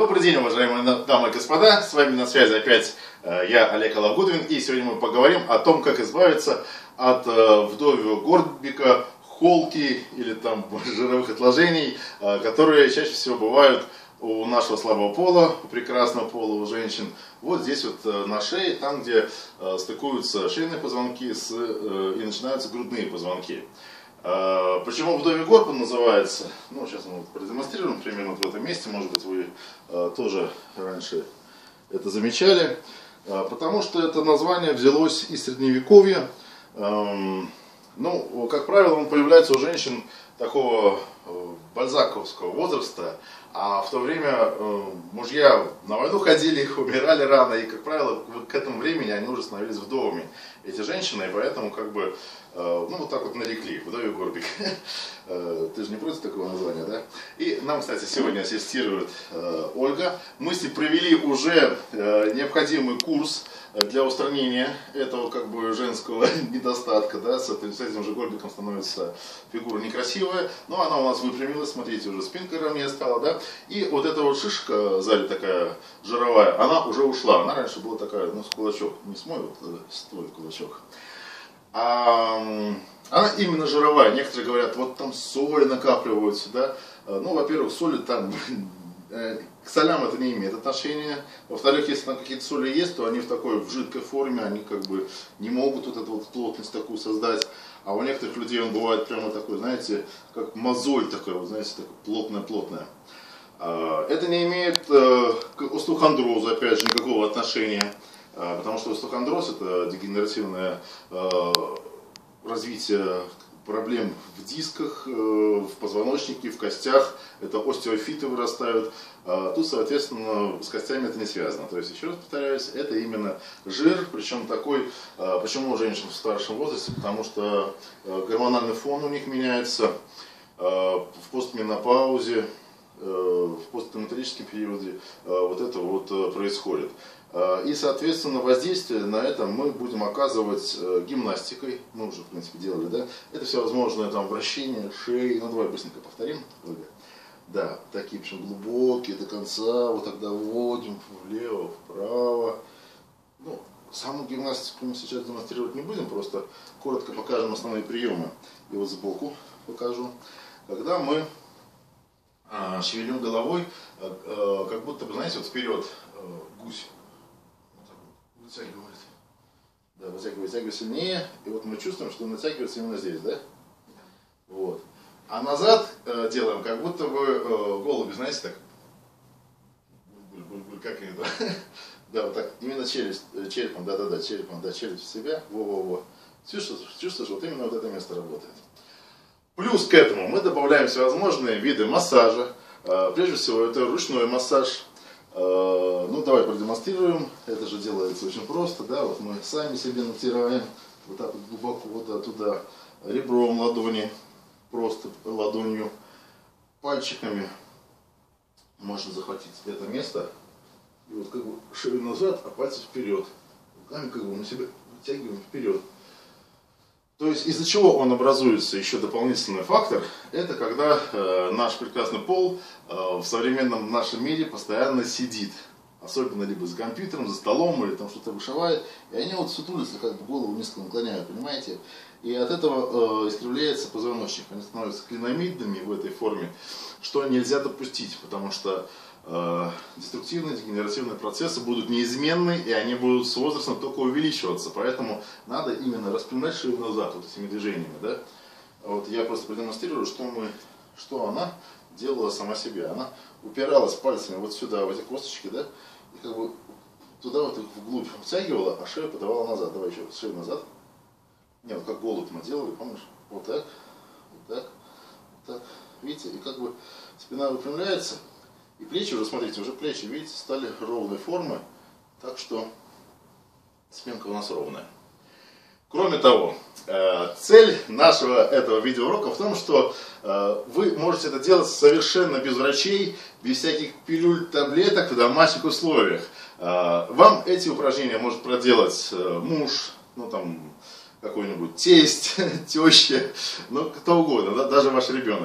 Добрый день, уважаемые дамы и господа, с вами на связи опять я, Олег Алавгудвин, и сегодня мы поговорим о том, как избавиться от вдовьего горбика, холки или там жировых отложений, которые чаще всего бывают у нашего слабого пола, у прекрасного пола, у женщин. Вот здесь вот на шее, там где стыкуются шейные позвонки и начинаются грудные позвонки. Почему вдовий горб он называется? Ну, сейчас мы продемонстрируем примерно в этом месте. Может быть, вы тоже раньше это замечали. Потому что это название взялось из Средневековья. Ну, как правило, он появляется у женщин такого бальзаковского возраста. А в то время мужья на войну ходили, умирали рано. И, как правило, к этому времени они уже становились вдовами, эти женщины. И поэтому, как бы, ну, вот так вот нарекли, вдовий горбик. Ты же не против такого названия, да? И нам, кстати, сегодня ассистирует Ольга. Мы с ней провели уже необходимый курс для устранения этого, как бы, женского недостатка, да, с этим же горбиком становится фигура некрасивая, но она у нас выпрямилась, смотрите, уже спинка ровнее стала, да, и вот эта вот шишка сзади такая жировая, она уже ушла, она раньше была такая, ну, с кулачок, не с мой, вот, с твой кулачок. Она именно жировая, некоторые говорят, вот там соли накапливаются, да, ну, во-первых, соли там... К солям это не имеет отношения. Во-вторых, если там какие-то соли есть, то они в жидкой форме, они как бы не могут вот эту вот плотность такую создать. А у некоторых людей он бывает прямо такой, знаете, как мозоль такой, вот, знаете, такой плотная-плотная. Это не имеет к остеохондрозу, опять же, никакого отношения. Потому что остеохондроз это дегенеративное развитие проблем в дисках, в позвоночнике, в костях, это остеофиты вырастают. Тут, соответственно, с костями это не связано. То есть, еще раз повторяюсь, это именно жир, причем такой, почему у женщин в старшем возрасте, потому что гормональный фон у них меняется в постменопаузе, в постклиматическом периоде вот это вот происходит. И, соответственно, воздействие на это мы будем оказывать гимнастикой. Мы уже, в принципе, делали, да? Это всевозможные там вращения шеи. Ну, давай быстренько повторим. Да, такие, причем глубокие до конца. Вот тогда вводим влево, вправо. Ну, саму гимнастику мы сейчас демонстрировать не будем, просто коротко покажем основные приемы. И вот сбоку покажу. Когда мы шевелим головой, как будто бы, знаете, вот вперед гусь. Вытягивает. Да, вытягивает сильнее. И вот мы чувствуем, что он натягивается именно здесь, да? Вот. А назад делаем, как будто бы голуби, знаете, так. Как это? Да, вот так. Именно черепом, да, черепом, да, челюсть в себя. Во-во-во. Чувствуешь, вот именно вот это место работает. Плюс к этому мы добавляем всевозможные виды массажа. Прежде всего, это ручной массаж. Ну, давай продемонстрируем. Это же делается очень просто, да, вот мы сами себе натираем, вот так вот глубоко, вот туда, ребром ладони, просто ладонью, пальчиками можно захватить это место, и вот как бы шею назад, а пальцы вперед, руками как бы мы себя вытягиваем вперед. То есть из-за чего он образуется, еще дополнительный фактор, это когда наш прекрасный пол в современном нашем мире постоянно сидит. Особенно либо за компьютером, за столом, или там что-то вышивает. И они вот сутулятся, как бы голову низко наклоняют, понимаете? И от этого искривляется позвоночник. Они становятся клиномидными в этой форме, что нельзя допустить, потому что деструктивные, дегенеративные процессы будут неизменны, и они будут с возрастом только увеличиваться. Поэтому надо именно распрямлять шею назад вот этими движениями. Да? Вот я просто продемонстрирую, что она делала сама себе. Она упиралась пальцами вот сюда, в эти косточки, да, и как бы туда вот их вглубь втягивала, а шею подавала назад. Давай еще шею назад. Не, вот как голубь мы делали, помнишь? Вот так, вот так, вот так. Видите, и как бы спина выпрямляется. И плечи уже, смотрите, уже плечи, видите, стали ровной формы, так что спинка у нас ровная. Кроме того, цель нашего этого видеоурока в том, что вы можете это делать совершенно без врачей, без всяких пилюль, таблеток в домашних условиях. Вам эти упражнения может проделать муж, ну там какой-нибудь тесть, теща, ну кто угодно, да, даже ваш ребенок.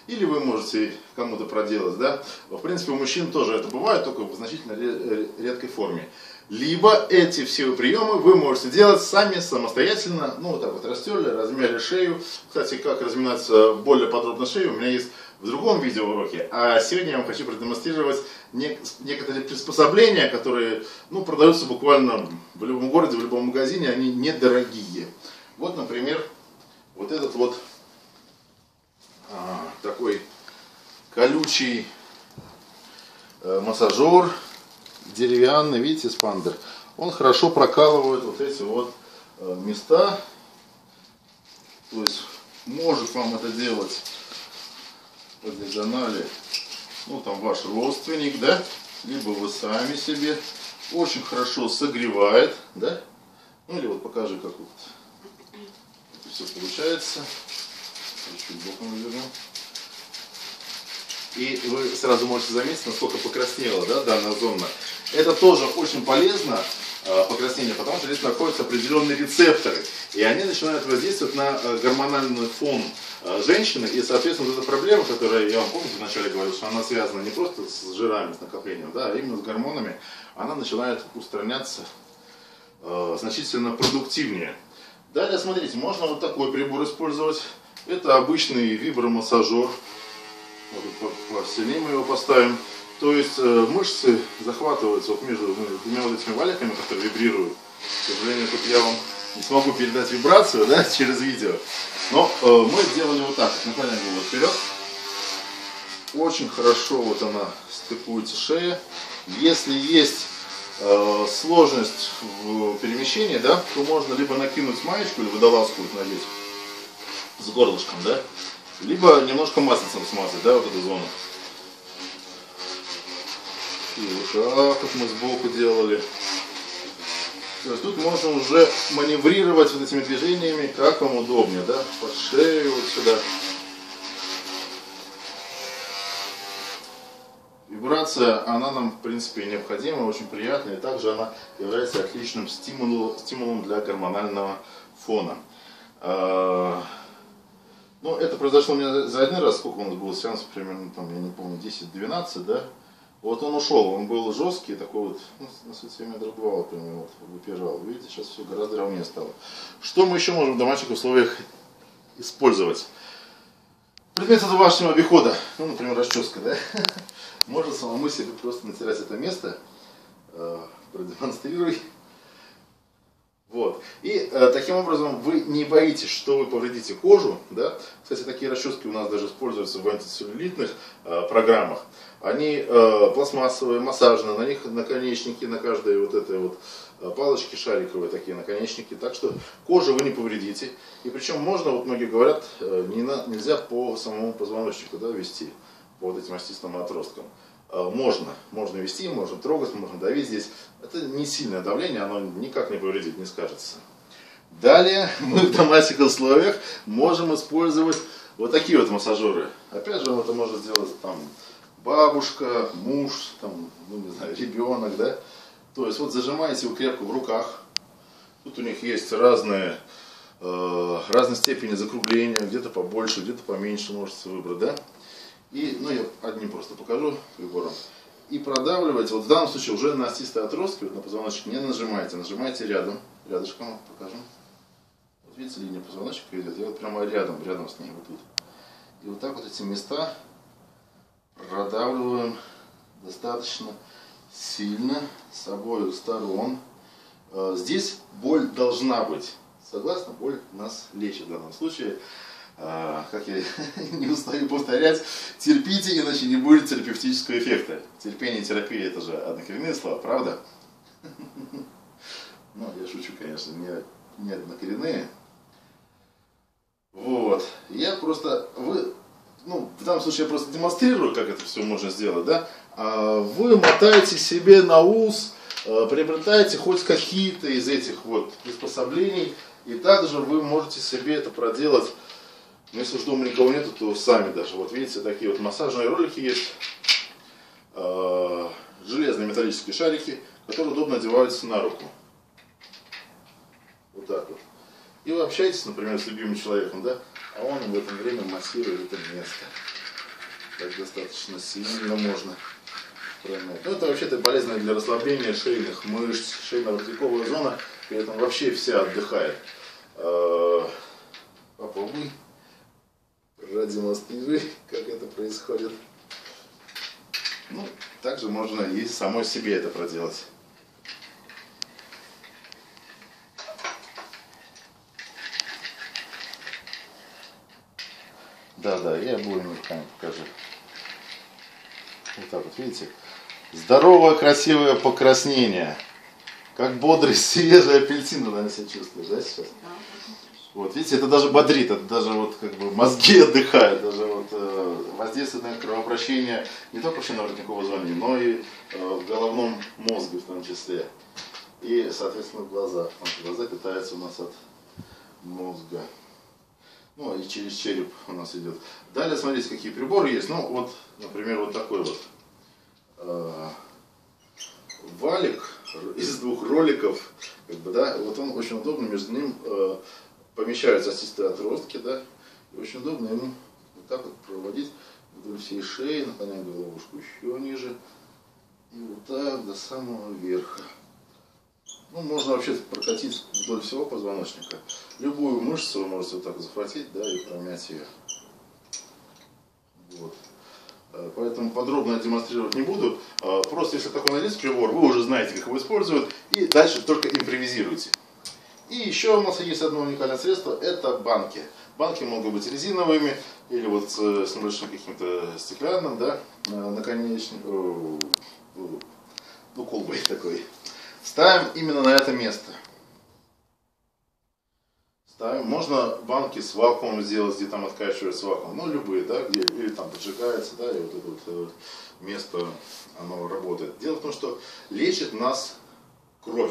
Или вы можете кому-то проделать, да. В принципе, у мужчин тоже это бывает, только в значительно редкой форме. Либо эти все приемы вы можете делать сами, самостоятельно. Ну, вот так вот растерли, размяли шею. Кстати, как разминать более подробно шею, у меня есть в другом видеоуроке. А сегодня я вам хочу продемонстрировать некоторые приспособления, которые, ну, продаются буквально в любом городе, в любом магазине. Они недорогие. Вот, например, вот этот вот такой колючий массажер деревянный, видите, спандер. Он хорошо прокалывает вот эти вот места. То есть может вам это делать по диагонали, ну, там ваш родственник, да, либо вы сами себе. Очень хорошо согревает, да. Ну или вот покажи, как вот это все получается. Чуть боком верну. И вы сразу можете заметить, насколько покраснела, да, данная зона. Это тоже очень полезно, покраснение, потому что здесь находятся определенные рецепторы. И они начинают воздействовать на гормональный фон женщины. И, соответственно, вот эта проблема, которая, я вам помните, вначале говорил, что она связана не просто с жирами, с накоплением, да, а именно с гормонами, она начинает устраняться значительно продуктивнее. Далее, смотрите, можно вот такой прибор использовать. Это обычный вибромассажер. Вот посильнее мы его поставим. То есть мышцы захватываются вот между двумя вот этими валиками, которые вибрируют. К сожалению, тут я вам не смогу передать вибрацию, да, через видео. Но мы делали вот так. Наклоняем голову вперед. Очень хорошо вот она стыкуется шея. Если есть сложность в перемещении, да, то можно либо накинуть маечку или водолазку вот надеть с горлышком, да, либо немножко маслицем смазать, да, вот эту зону. И вот так вот мы сбоку делали. То есть тут можно уже маневрировать вот этими движениями, как вам удобнее, да, под шею вот сюда. Вибрация, она нам, в принципе, необходима, очень приятная, и также она является отличным стимулом для гормонального фона. Ну, это произошло у меня за один раз, сколько у нас было сеансов, примерно, там, я не помню, 10-12, да. Вот он ушел, он был жесткий, такой вот, ну, на сути, метров 2, вот, примерно, вот, выпирал. Видите, сейчас все гораздо ровнее стало. Что мы еще можем в домашних условиях использовать? Предметы домашнего обихода, ну, например, расческа, да. Можно самому себе просто натирать это место, продемонстрируй. Вот. И таким образом вы не боитесь, что вы повредите кожу, да? Кстати, такие расчески у нас даже используются в антицеллюлитных программах. Они пластмассовые, массажные, на них наконечники, на каждой вот этой вот палочке шариковые такие наконечники, так что кожу вы не повредите. И причем можно, вот многие говорят, нельзя по самому позвоночнику, да, вести, по вот этим остистым отросткам. Можно вести, можно трогать, можно давить здесь. Это не сильное давление, оно никак не повредит, не скажется. Далее мы в домашних условиях можем использовать вот такие вот массажеры. Опять же, это можно сделать там бабушка, муж, там, ну, не знаю, ребенок, да. То есть вот зажимаете его крепко в руках. Тут у них есть разные степени закругления, где-то побольше, где-то поменьше можете выбрать, да. И, ну, я одним просто покажу прибором. И продавливаете, вот в данном случае уже на остистые отростки, вот на позвоночник не нажимаете, нажимаете рядышком, покажем. Вот видите, линия позвоночника идет, и вот прямо рядом с ней, вот тут. И вот так вот эти места продавливаем достаточно сильно с обоих сторон. Здесь боль должна быть. Согласны? Боль нас лечит в данном случае. Как я не устаю повторять, терпите, иначе не будет терапевтического эффекта. Терпение и терапия — это же однокоренные слова, правда? Ну, я шучу, конечно, не однокоренные. Вот. Я просто, в данном случае я просто демонстрирую, как это все можно сделать, да? Вы мотаете себе на ус, приобретаете хоть какие-то из этих вот приспособлений, и также вы можете себе это проделать. Но если уж дома никого нету, то сами даже. Вот видите, такие вот массажные ролики есть. Железные металлические шарики, которые удобно одеваются на руку. Вот так вот. И вы общаетесь, например, с любимым человеком, да? А он в это время массирует это место. Так достаточно сильно можно промять. Ну, это вообще-то полезно для расслабления шейных мышц, шейно-воротниковая зона, при этом вообще вся отдыхает. Попробуй продемонстрируй, как это происходит. Ну, также можно и самой себе это проделать. Да, я обоими руками покажу. Вот так вот, видите? Здоровое, красивое покраснение. Как бодрый, свежий апельсин, наверное, себя чувствуешь, да, сейчас? Вот, видите, это даже бодрит, это даже вот как бы мозги отдыхают, даже вот воздействует на кровообращение не только в шейно-воротниковой зоне, но и в головном мозге в том числе. И, соответственно, в глазах, потому что глаза питаются у нас от мозга. Ну, и через череп у нас идет. Далее, смотрите, какие приборы есть. Ну, вот, например, вот такой вот валик из двух роликов, как бы, да, вот он очень удобный, между ним помещаются остистые отростки, да, и очень удобно ему вот так вот проводить вдоль всей шеи, наклонять головушку еще ниже, и вот так до самого верха. Ну, можно вообще прокатить вдоль всего позвоночника. Любую мышцу вы можете вот так захватить, да, и промять ее. Вот. Поэтому подробно демонстрировать не буду. Просто если такой найдется прибор, вы уже знаете, как его используют, и дальше только импровизируйте. И еще у нас есть одно уникальное средство, это банки. Банки могут быть резиновыми или вот с небольшим каким-то стеклянным, да, наконечником, ну, колбой такой. Ставим именно на это место. Ставим. Можно банки с вакуумом сделать, где там откачивается вакуум. Ну, любые, да, где или там поджигается, да, и вот это вот место, оно работает. Дело в том, что лечит нас кровь.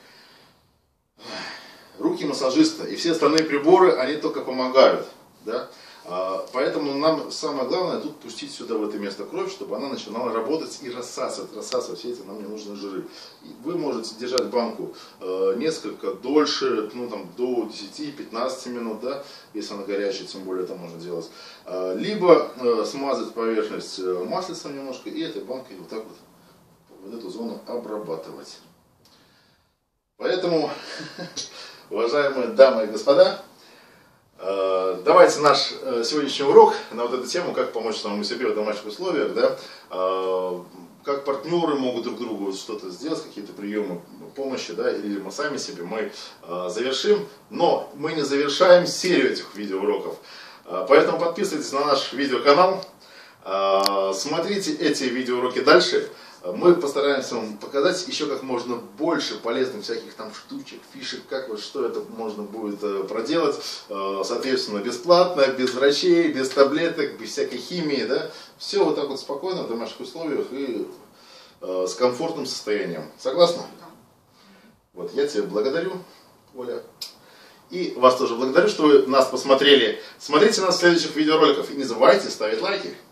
Руки массажиста и все остальные приборы, они только помогают, да. Поэтому нам самое главное тут пустить сюда в это место кровь, чтобы она начинала работать и рассасывать все эти нам ненужные жиры. И вы можете держать банку несколько дольше, ну там до 10-15 минут, да, если она горячая, тем более это можно делать. Либо смазать поверхность маслицем немножко и этой банкой вот так вот эту зону обрабатывать. Поэтому, уважаемые дамы и господа, давайте наш сегодняшний урок на вот эту тему, как помочь самому себе в домашних условиях, да, как партнеры могут друг другу что-то сделать, какие-то приемы помощи, да, или мы сами себе, мы завершим, но мы не завершаем серию этих видеоуроков. Поэтому подписывайтесь на наш видеоканал, смотрите эти видеоуроки дальше. Мы постараемся вам показать еще как можно больше полезных всяких там штучек, фишек, как вот что это можно будет проделать, соответственно, бесплатно, без врачей, без таблеток, без всякой химии, да, все вот так вот спокойно в домашних условиях и с комфортным состоянием. Согласна? Да. Вот, я тебя благодарю, Оля. И вас тоже благодарю, что вы нас посмотрели. Смотрите нас в следующих видеороликах и не забывайте ставить лайки.